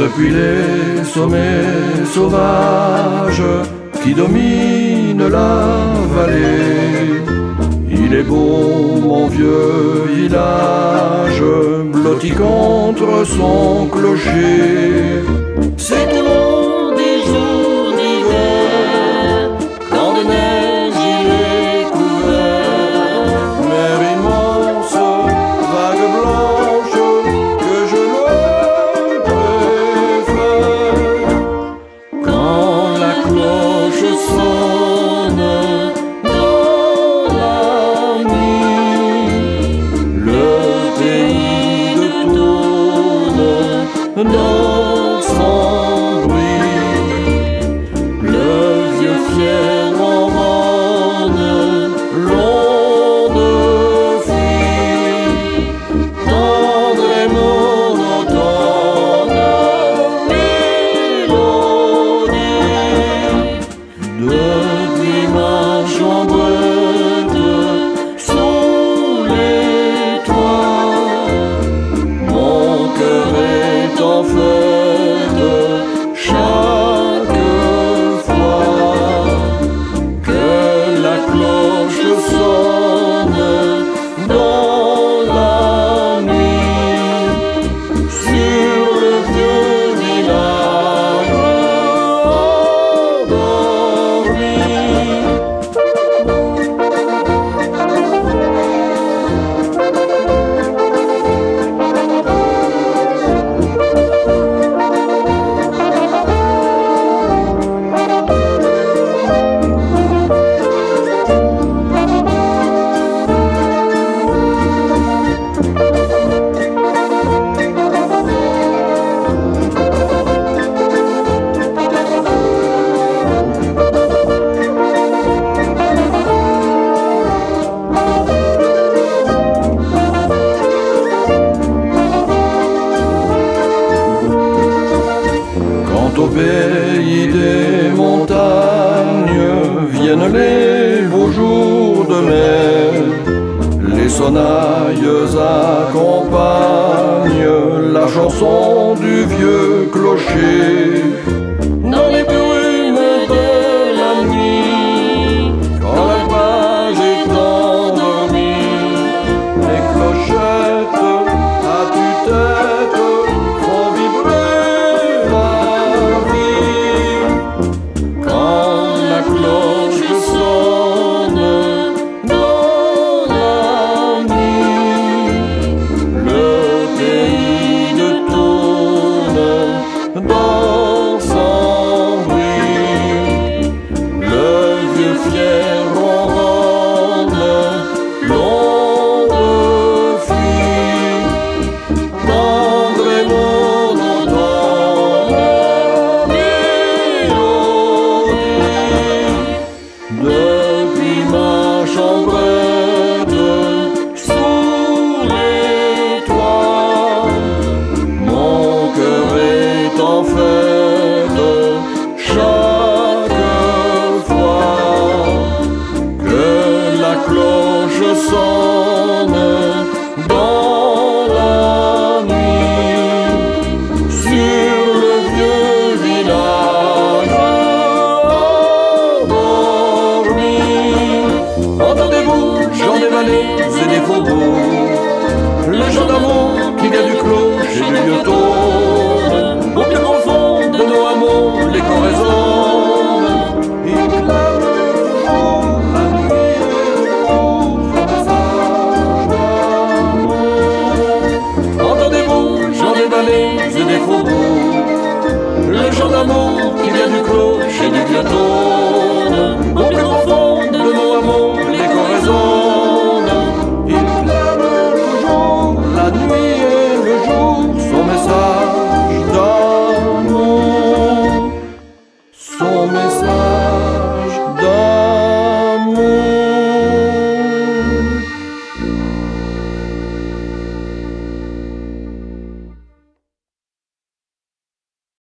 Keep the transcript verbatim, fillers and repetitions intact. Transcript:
depuis les sommets sauvages qui dominent la vallée. Il est beau mon vieux village, blotti contre son clocher. C'est au long des jours d'hiver, quand de neige il est couvert. Mer immense, vague blanche, que je le préfère. Quand la cloche sonne dans la nuit, le pays de Tourne dans son bruit, le vieux fier ronronne, l'onde fuit, tendre et monotone mélodie. Depuis ma chambrette, sous les toits, mon cœur est en fête chaque fois que la cloche sonne dans la nuit sur le vieux village endormi. Quand au pays des montagnes viennent les beaux jours de mai, les sonnailles accompagnent la chanson du vieux clocher. Dans les brumes de la nuit, quand l'alpage est endormi, Les clochettes à tue-tête font vibrer la vie. quand la cloche sonne dans la nuit, le pays de Tourne dans son bruit, le vieux fier ronronne, l'onde fuit, tendre et monotone mélodie. Depuis ma chambrette, sous les toits, mon cœur est en fête chaque fois que la cloche sonne dans la nuit sur le vieux village endormi. Entendez-vous, chant des vallées et des faubourgs, le chant d'amour qui vient du clocher du vieux taureau.